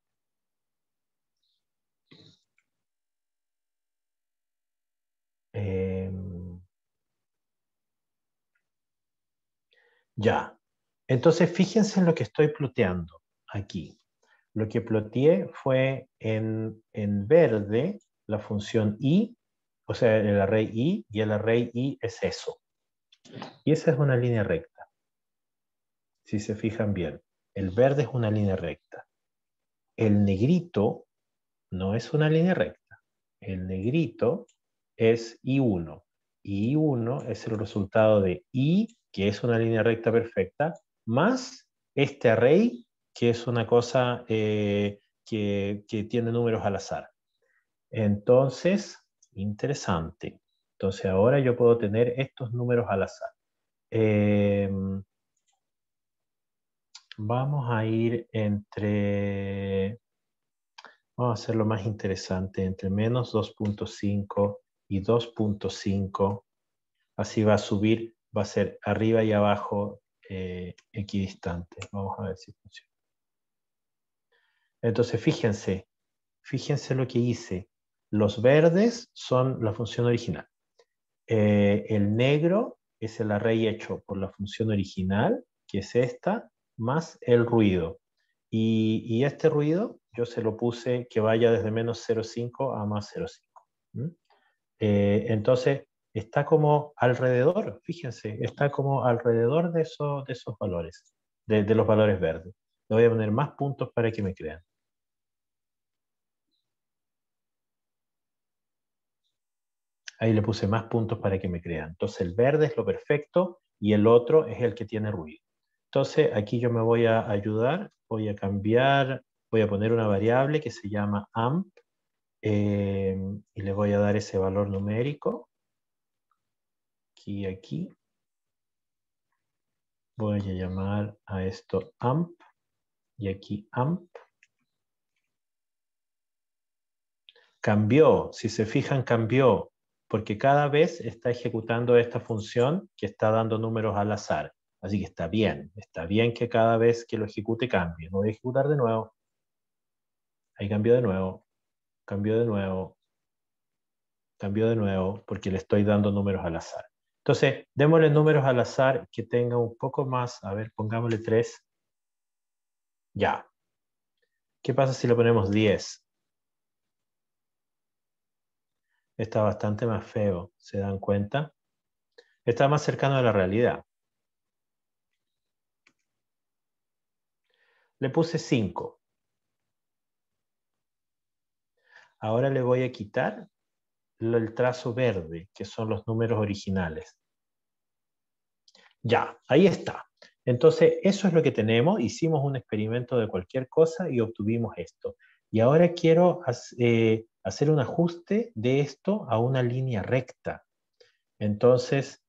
Ya. Entonces, fíjense en lo que estoy ploteando aquí. Lo que ploteé fue en verde la función i, o sea, el array i, y el array i es eso. Y esa es una línea recta. Si se fijan bien, el verde es una línea recta. El negrito no es una línea recta. El negrito es I1. Y I1 es el resultado de I, que es una línea recta perfecta, más este array, que es una cosa que tiene números al azar. Entonces, interesante. Entonces ahora yo puedo tener estos números al azar. Vamos a ir entre... Vamos a hacerlo más interesante, entre menos 2.5 y 2.5. Así va a subir, va a ser arriba y abajo equidistante. Vamos a ver si funciona. Entonces, fíjense lo que hice. Los verdes son la función original. El negro es el array hecho por la función original, que es esta, más el ruido. Y este ruido yo se lo puse que vaya desde menos 0,5 a más 0,5. Entonces, está como alrededor, fíjense, está como alrededor de esos valores, de los valores verdes. Le voy a poner más puntos para que me crean. Ahí le puse más puntos para que me crean. Entonces, el verde es lo perfecto y el otro es el que tiene ruido. Entonces, aquí yo me voy a ayudar, voy a cambiar, voy a poner una variable que se llama amp y le voy a dar ese valor numérico. Aquí. Voy a llamar a esto amp y aquí amp. Cambió, si se fijan cambió, porque cada vez está ejecutando esta función que está dando números al azar. Así que está bien que cada vez que lo ejecute cambie. Lo voy a ejecutar de nuevo. Ahí cambió de nuevo, cambió de nuevo, cambió de nuevo, porque le estoy dando números al azar. Entonces, démosle números al azar que tenga un poco más, a ver, pongámosle 3. Ya. ¿Qué pasa si le ponemos 10? Está bastante más feo, ¿se dan cuenta? Está más cercano a la realidad. Le puse 5. Ahora le voy a quitar el trazo verde, que son los números originales. Ya, ahí está. Entonces, eso es lo que tenemos. Hicimos un experimento de cualquier cosa y obtuvimos esto. Y ahora quiero hacer un ajuste de esto a una línea recta. Entonces,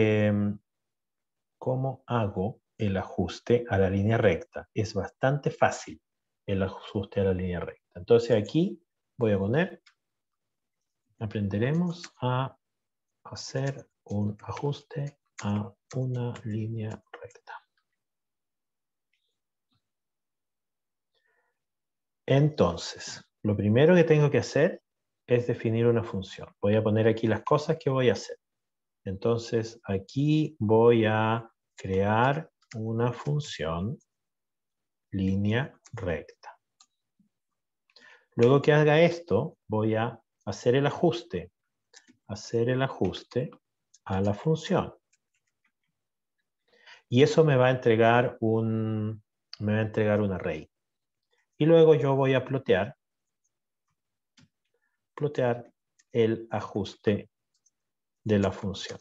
¿cómo hago el ajuste a la línea recta? Es bastante fácil el ajuste a la línea recta. Entonces aquí voy a poner, aprenderemos a hacer un ajuste a una línea recta. Entonces, lo primero que tengo que hacer es definir una función. Voy a poner aquí las cosas que voy a hacer. Entonces, aquí voy a crear una función línea recta. Luego que haga esto, voy a hacer el ajuste a la función. Y eso me va a entregar un array. Y luego yo voy a plotear el ajuste de la función.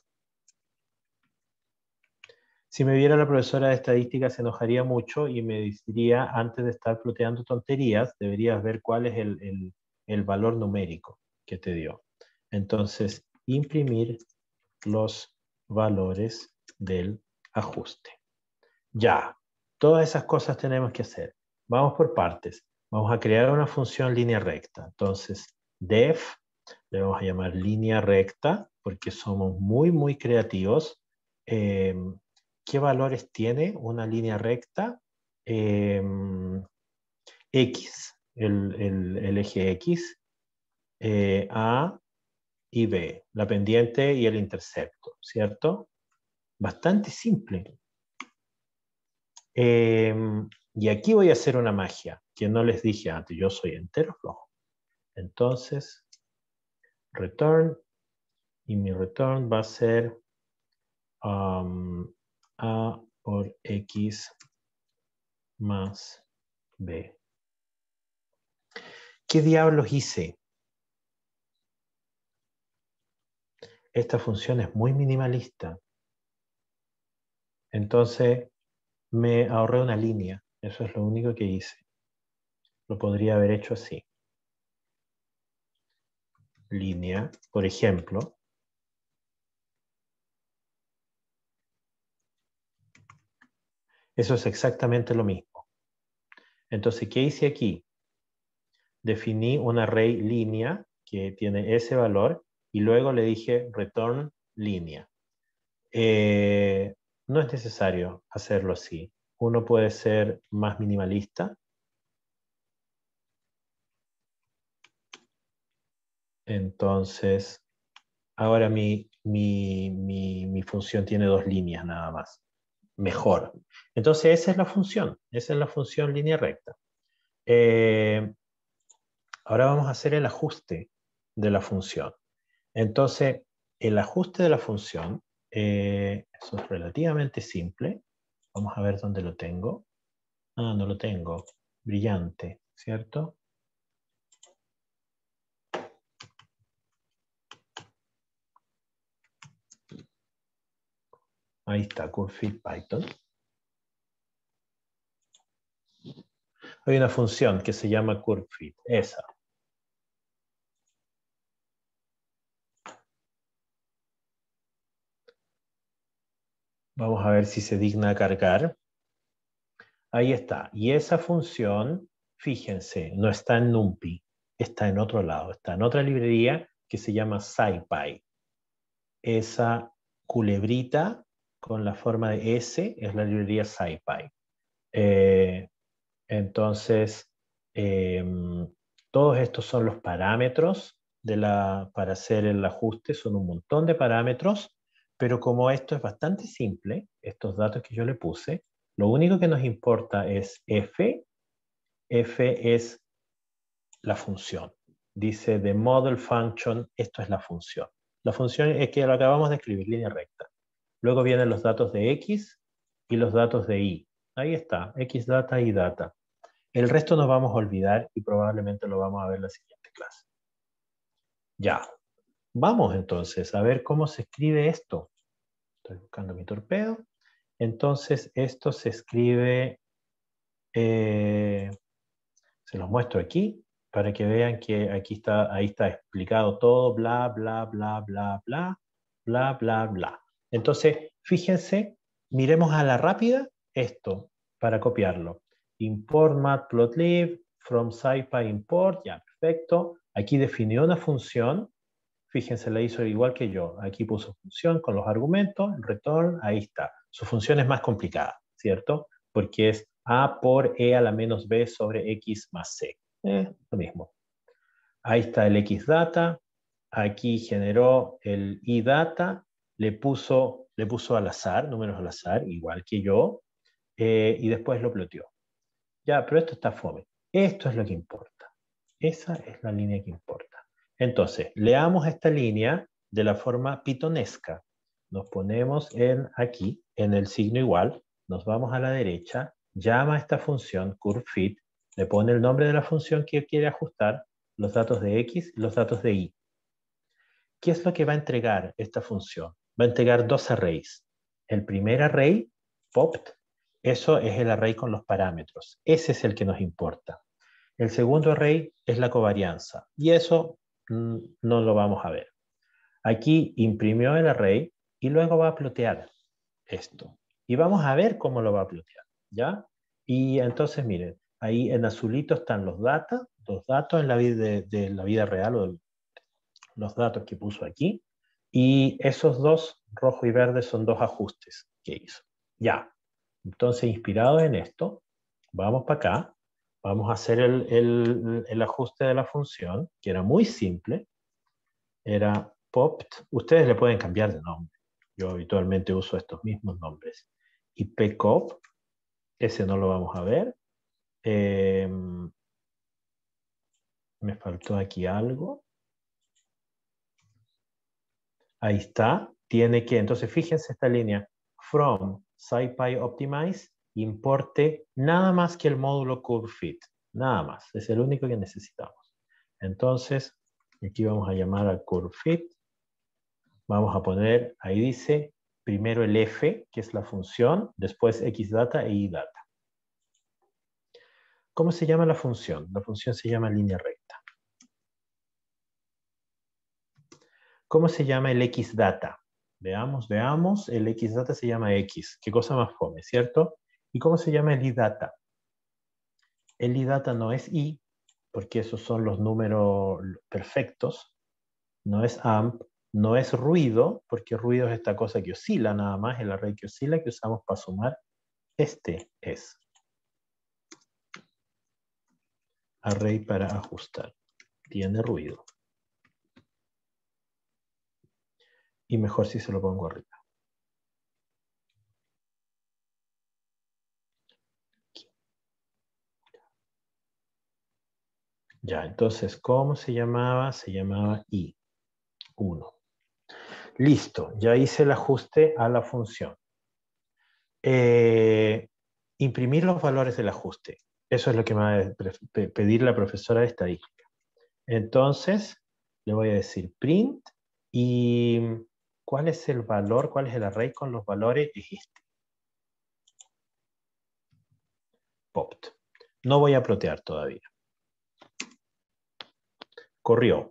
Si me viera la profesora de estadística se enojaría mucho y me diría, antes de estar ploteando tonterías, deberías ver cuál es el valor numérico que te dio. Entonces, imprimir los valores del ajuste. Ya, todas esas cosas tenemos que hacer. Vamos por partes. Vamos a crear una función línea recta. Entonces, def, le vamos a llamar línea recta, porque somos muy, muy creativos. ¿Qué valores tiene una línea recta? X, el eje X, A y B, la pendiente y el intercepto, ¿cierto? Bastante simple. Y aquí voy a hacer una magia, que no les dije antes, yo soy entero flojo. Entonces, return, y mi return va a ser A por X más B. ¿Qué diablos hice? Esta función es muy minimalista. Entonces, me ahorré una línea. Eso es lo único que hice. Lo podría haber hecho así. Línea, por ejemplo. Eso es exactamente lo mismo. Entonces, ¿qué hice aquí? Definí un array línea que tiene ese valor y luego le dije return línea. No es necesario hacerlo así. Uno puede ser más minimalista. Entonces, ahora mi función tiene dos líneas nada más. Mejor. Entonces, esa es la función línea recta. Ahora vamos a hacer el ajuste de la función. Entonces, el ajuste de la función, eso es relativamente simple. Vamos a ver dónde lo tengo. Ah, no lo tengo. Brillante, ¿cierto? Ahí está, Curvefit Python. Hay una función que se llama Curvefit, esa. Vamos a ver si se digna cargar. Ahí está. Y esa función, fíjense, no está en NumPy, está en otro lado, está en otra librería que se llama SciPy. Esa culebrita con la forma de S es la librería SciPy. Entonces, todos estos son los parámetros para hacer el ajuste, son un montón de parámetros, pero como esto es bastante simple, estos datos que yo le puse, lo único que nos importa es f es la función. Dice the model function, esto es la función. La función es que lo acabamos de escribir, línea recta. Luego vienen los datos de x y los datos de y. Ahí está, x data y data. El resto nos vamos a olvidar y probablemente lo vamos a ver en la siguiente clase. Ya. Vamos entonces a ver cómo se escribe esto. Estoy buscando mi torpedo. Entonces esto se escribe, se los muestro aquí para que vean que aquí está, ahí está explicado todo, bla, bla, bla, bla, bla, bla, bla, bla. Entonces, fíjense, miremos a la rápida esto para copiarlo. Import matplotlib from SciPy import, ya, perfecto. Aquí definió una función, fíjense, la hizo igual que yo. Aquí puso función con los argumentos, return, ahí está. Su función es más complicada, ¿cierto? Porque es A por E a la menos B sobre X más C. Lo mismo. Ahí está el xdata, aquí generó el idata, le puso al azar, números al azar, igual que yo, y después lo ploteó. Ya, pero esto está fome. Esto es lo que importa. Esa es la línea que importa. Entonces, leamos esta línea de la forma pitonesca. Nos ponemos aquí, en el signo igual, nos vamos a la derecha, llama a esta función curveFit, le pone el nombre de la función que quiere ajustar, los datos de X y los datos de Y. ¿Qué es lo que va a entregar esta función? Va a entregar dos arrays. El primer array, popped, eso es el array con los parámetros. Ese es el que nos importa. El segundo array es la covarianza. Y eso no lo vamos a ver. Aquí imprimió el array y luego va a plotear esto. Y vamos a ver cómo lo va a plotear. ¿Ya? Y entonces, miren, ahí en azulito están los datos en la vida de la vida real o los datos que puso aquí. Y esos dos, rojo y verde, son dos ajustes que hizo. Ya. Entonces, inspirados en esto, vamos para acá. Vamos a hacer el ajuste de la función, que era muy simple. Era popped. Ustedes le pueden cambiar de nombre. Yo habitualmente uso estos mismos nombres. Y pcop, ese no lo vamos a ver. Me faltó aquí algo. Ahí está. Tiene que, entonces fíjense esta línea. From SciPy Optimize, importe nada más que el módulo curveFit. Nada más. Es el único que necesitamos. Entonces, aquí vamos a llamar al curveFit. Vamos a poner, ahí dice, primero el f, que es la función, después xdata e idata. ¿Cómo se llama la función? La función se llama línea recta. ¿Cómo se llama el xdata? Veamos, el xdata se llama x. Qué cosa más fome, ¿cierto? ¿Y cómo se llama el idata? El idata no es i, porque esos son los números perfectos. No es amp, no es ruido, porque ruido es esta cosa que oscila nada más, el array que oscila que usamos para sumar. Este es array para ajustar. Tiene ruido. Y mejor si se lo pongo arriba. Aquí. Ya, entonces, ¿cómo se llamaba? Se llamaba i1. Listo, ya hice el ajuste a la función. Imprimir los valores del ajuste. Eso es lo que me va a pedir la profesora de estadística. Entonces, le voy a decir print y ¿cuál es el valor? ¿Cuál es el array con los valores? Es este. Popped. No voy a plotear todavía. Corrió.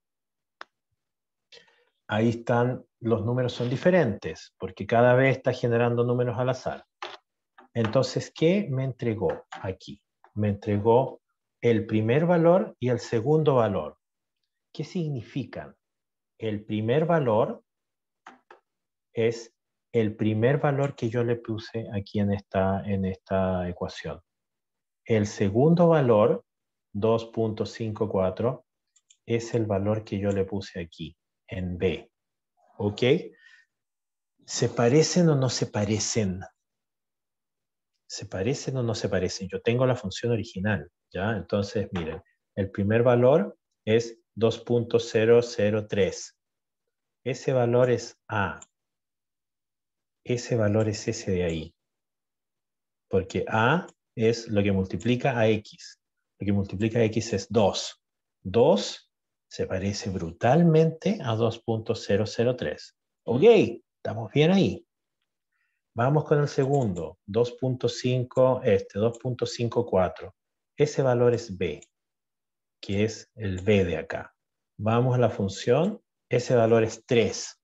Ahí están, los números son diferentes, porque cada vez está generando números al azar. Entonces, ¿qué me entregó aquí? Me entregó el primer valor y el segundo valor. ¿Qué significan? El primer valor es el primer valor que yo le puse aquí en esta ecuación. El segundo valor, 2.54, es el valor que yo le puse aquí, en B. ¿Ok? ¿Se parecen o no se parecen? ¿Se parecen o no se parecen? Yo tengo la función original, ¿ya? Entonces, miren, el primer valor es 2.003. Ese valor es A. Ese valor es ese de ahí. Porque A es lo que multiplica a X. Lo que multiplica a X es 2. 2 se parece brutalmente a 2.003. Ok, estamos bien ahí. Vamos con el segundo, 2.5, 2.54. Ese valor es B, que es el B de acá. Vamos a la función, ese valor es 3.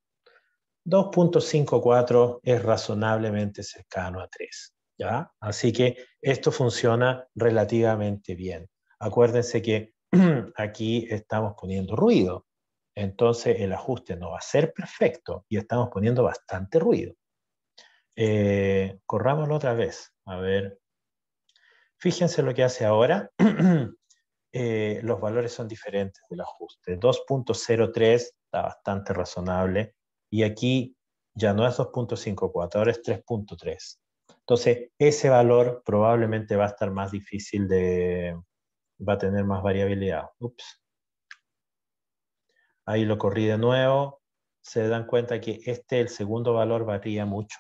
2.54 es razonablemente cercano a 3, ¿ya? Así que esto funciona relativamente bien. Acuérdense que aquí estamos poniendo ruido, entonces el ajuste no va a ser perfecto y estamos poniendo bastante ruido. Corrámoslo otra vez. A ver. Fíjense lo que hace ahora. los valores son diferentes del ajuste. 2.03 está bastante razonable, y aquí ya no es 2.54, ahora es 3.3. Entonces, ese valor probablemente va a estar más difícil va a tener más variabilidad. Ups. Ahí lo corrí de nuevo. Se dan cuenta que el segundo valor varía mucho.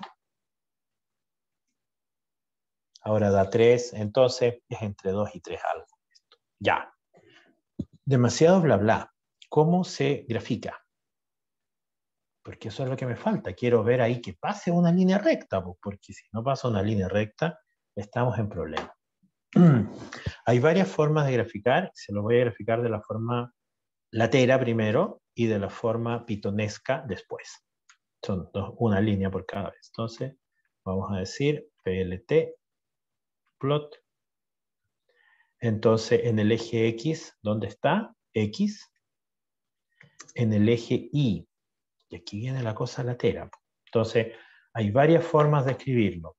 Ahora da 3, entonces es entre 2 y 3 algo. Ya. Demasiado bla bla. ¿Cómo se grafica? Porque eso es lo que me falta. Quiero ver ahí que pase una línea recta, porque si no pasa una línea recta, estamos en problema. Hay varias formas de graficar. Se lo voy a graficar de la forma latera primero y de la forma pitonesca después. Son una línea por cada vez. Entonces, vamos a decir PLT, plot. Entonces, en el eje X, ¿dónde está? X. En el eje Y. Y aquí viene la cosa latera. Entonces, hay varias formas de escribirlo.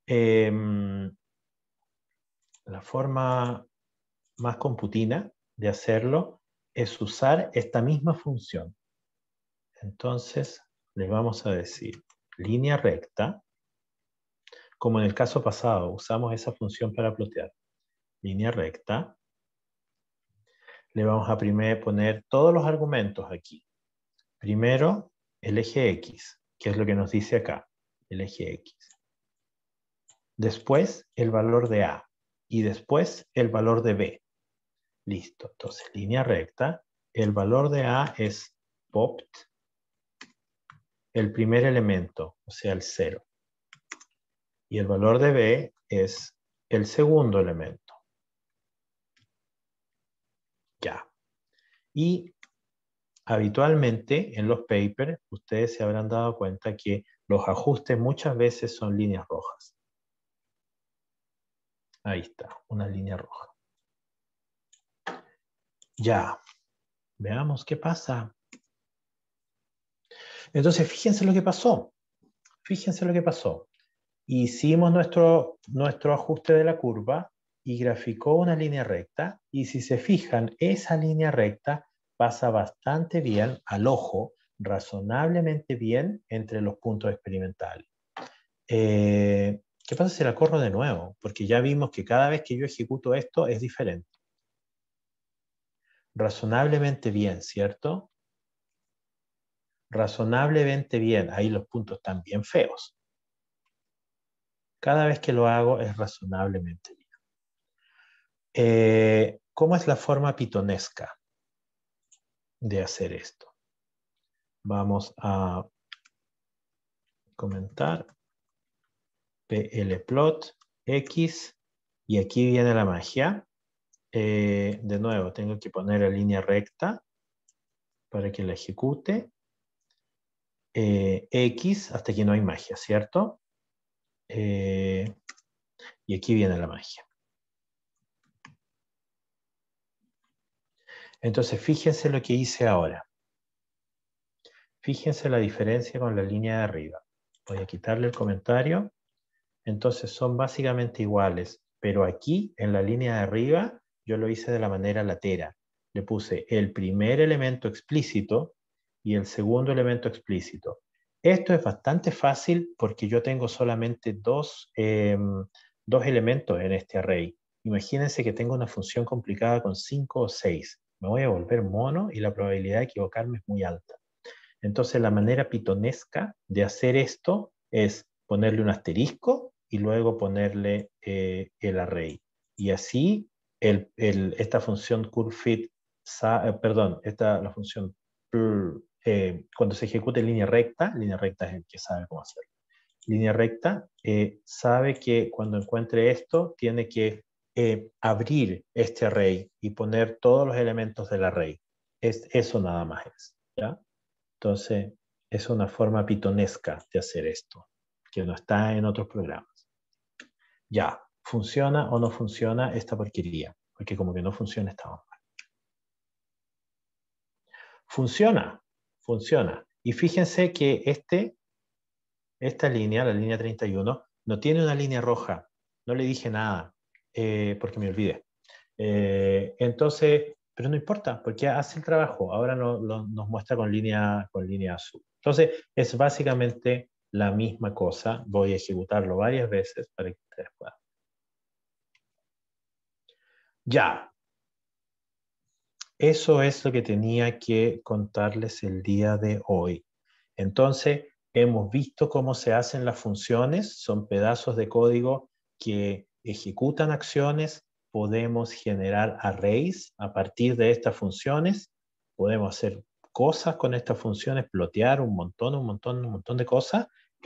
La forma más computina de hacerlo es usar esta misma función. Entonces, le vamos a decir línea recta. Como en el caso pasado, usamos esa función para plotear. Línea recta. Le vamos a poner todos los argumentos aquí. Primero, el eje X, que es lo que nos dice acá, el eje X. Después, el valor de A. Y después, el valor de B. Listo. Entonces, línea recta. El valor de A es popt, el primer elemento, o sea, el 0. Y el valor de B es el segundo elemento. Ya. Y habitualmente en los papers, ustedes se habrán dado cuenta que los ajustes muchas veces son líneas rojas. Ahí está, una línea roja. Ya, veamos qué pasa. Entonces, fíjense lo que pasó. Fíjense lo que pasó. Hicimos nuestro ajuste de la curva y graficó una línea recta. Y si se fijan, esa línea recta pasa bastante bien al ojo, razonablemente bien entre los puntos experimentales. ¿Qué pasa si la corro de nuevo? Porque ya vimos que cada vez que yo ejecuto esto es diferente. Razonablemente bien, ¿cierto? Razonablemente bien. Ahí los puntos están bien feos. Cada vez que lo hago es razonablemente bien. ¿Cómo es la forma pitonesca de hacer esto? Vamos a comentar plplot x, y aquí viene la magia. De nuevo, tengo que poner la línea recta para que la ejecute. X hasta que no hay magia, ¿cierto? Y aquí viene la magia. Entonces, fíjense lo que hice ahora. Fíjense la diferencia con la línea de arriba. Voy a quitarle el comentario. Entonces, son básicamente iguales, pero aquí, en la línea de arriba, yo lo hice de la manera latera. Le puse el primer elemento explícito y el segundo elemento explícito. Esto es bastante fácil porque yo tengo solamente dos elementos en este array. Imagínense que tengo una función complicada con 5 o 6. Me voy a volver mono y la probabilidad de equivocarme es muy alta. Entonces, la manera pitonesca de hacer esto es ponerle un asterisco y luego ponerle el array. Y así, esta función curveFit, la función cuando se ejecute en línea recta es el que sabe cómo hacerlo. Línea recta sabe que cuando encuentre esto, tiene que abrir este array y poner todos los elementos del array. Eso nada más es, ¿ya? Entonces, es una forma pitonesca de hacer esto, que no está en otros programas. Ya, ¿funciona o no funciona esta porquería? Porque como que no funciona, estamos mal. Funciona, funciona. Y fíjense que esta línea, la línea 31, no tiene una línea roja. No le dije nada, porque me olvidé. Entonces, pero no importa, porque hace el trabajo. Ahora nos muestra con línea azul. Entonces, es básicamente la misma cosa. Voy a ejecutarlo varias veces para que ustedes puedan. Ya. Eso es lo que tenía que contarles el día de hoy. Entonces, hemos visto cómo se hacen las funciones. Son pedazos de código que ejecutan acciones. Podemos generar arrays a partir de estas funciones. Podemos hacer cosas con estas funciones, plotear un montón de cosas.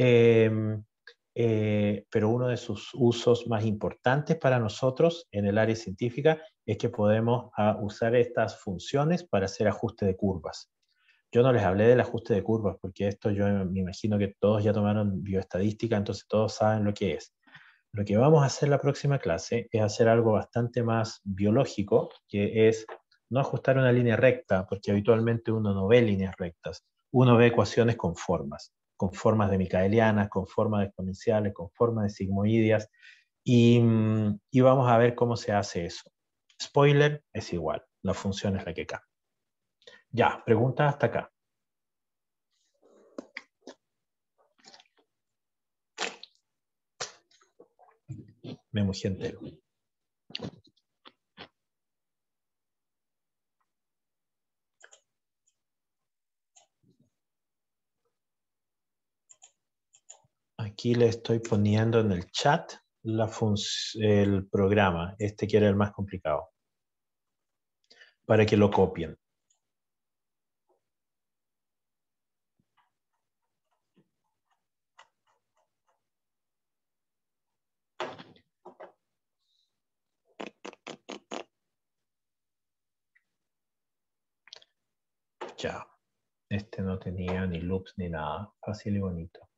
Pero uno de sus usos más importantes para nosotros en el área científica es que podemos usar estas funciones para hacer ajuste de curvas. Yo no les hablé del ajuste de curvas porque esto yo me imagino que todos ya tomaron bioestadística, entonces todos saben lo que es. Lo que vamos a hacer la próxima clase es hacer algo bastante más biológico, que es no ajustar una línea recta, porque habitualmente uno no ve líneas rectas, uno ve ecuaciones con formas de micaelianas, con formas de exponenciales, con formas de sigmoidias, y vamos a ver cómo se hace eso. Spoiler, es igual, la función es la que cambia. Ya, preguntas hasta acá. Me mojé entero. Aquí le estoy poniendo en el chat el programa, este que era el más complicado, para que lo copien. Ya, este no tenía ni loops ni nada, fácil y bonito.